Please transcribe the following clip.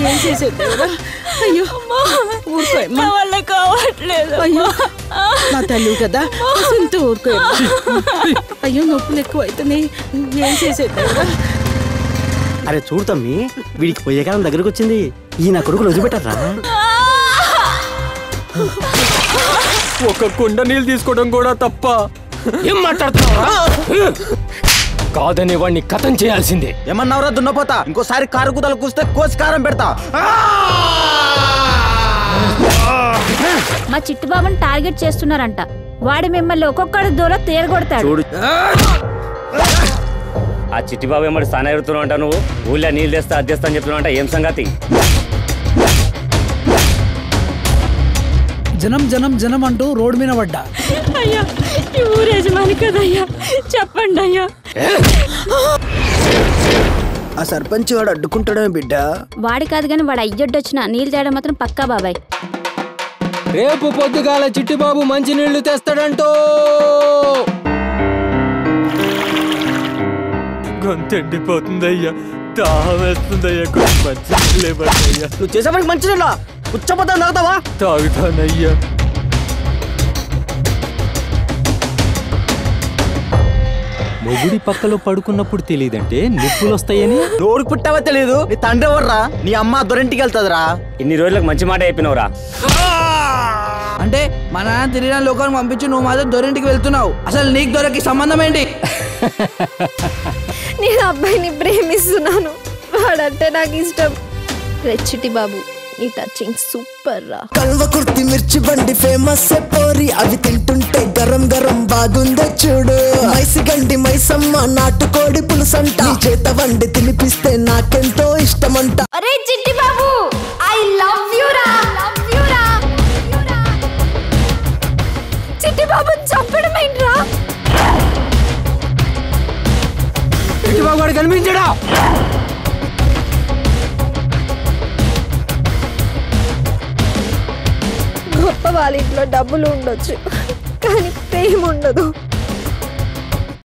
ఏం చేసేద్దా? అయ్యో ఊరుకోమ్మా, వల్ల కావట్లేదు. అయ్యో నా తల్లి కదా, ఇంత ఊరుకోమ్మా. అయ్యో నొప్పులు ఎక్కువ అవుతున్నాయి, ఏం చేసేద్దా? అరే చూడు తమ్మి, వీడికి పోయే కాలం దగ్గరకు వచ్చింది. ఈ నా కొడుకులు వదిలిపెట్టారా? ఒక కుండ నీళ్ళు తీసుకోవడం కూడా తప్ప. ఏం మాట్లాడుతున్నావా? కాదని వాడిని కథం చేయాల్సిందే. ఏమన్నావురా దున్నపోతా? ఇంకోసారి కారు కుదలు కూస్తే కోసి కారం పెడతా. మా చిట్టి బాబుని టార్గెట్ చేస్తున్నారంట. వాడి మిమ్మల్ని ఒక్కొక్కడి దూరం తేరగొడతాడు. ఆ చిట్టి బాబు ఏమడి స్థానం ఎడుతున్నావు అంట. నువ్వు ఊళ్ళో నీళ్ళు తెస్తా అద్దెస్తా అని చెప్తున్నావు అంట. ఏం సంగతి? జనం జనం జనం అంటూ రోడ్డు మీద పడ్డా. అయ్యా ఈ ఊరు యజమాని కదయ్యా, చెప్పండి అయ్యా. ఆ సర్పంచ్ వాడు అడ్డుకుంటాడమే బిడ్డ. వాడి కాదు కానీ వాడు అయ్యొడ్డొచ్చిన నీళ్ళు తేడం మాత్రం పక్కా బాబాయ్. రేపు పొద్దుగాల చిట్టిబాబు మంచి నీళ్లు తెస్తాడంటో. గొంతెండిపోతుందయ్యా, దాహం వేస్తుందయ్యా, మంచి నీళ్ళేమయ్యా. నువ్వు చేసేవాడికి మంచి నీళ్ళ ఉచ్చపోతాను తాగుతావా? తాగుతానయ్యా. మొగుడి పక్కలో పడుకున్నప్పుడు తెలియదంటే నిప్పులు వస్తాయని. రోడ్డు పుట్టావా తెలియదు. నీ తండ్రి ఎవర్రా? నీ అమ్మ దొరింటికి వెళ్తాదిరా. ఇన్ని రోజులకు మంచి మాట చెప్పినవురా. అంటే మా నాన్న తిరిగిన లోకానికి పంపించి నువ్వు మాత్రం దొరింటికి వెళ్తున్నావు. అసలు నీకు దొరికి సంబంధం ఏంటి? నేను అబ్బాయిని ప్రేమిస్తున్నాను, వాడంటే నాకు ఇష్టం. చిట్టి బాబు నీ టచింగ్ సూపర్ రా. కల్వ కుర్తి మిర్చి బండి ఫేమస్ పోరి, అవి తింటుంటే గరం గరం బాగుందో చూడు. మైసి గండి మైసమ్మ నాటుకోడి పులుసంట, నీ చేత వండి తినిపిస్తే నాకెంతో ఇష్టమంట. అరే Chitti Babu I love you రా, లవ్ యు రా. చిట్టి బాబు చంపడం ఏంట్రా? చిట్టిబాబు గారు కనిపించడా? గొప్ప వాళ్ళ ఇంట్లో డబ్బులు ఉండొచ్చు కానీ ప్రేమ ఉండదు.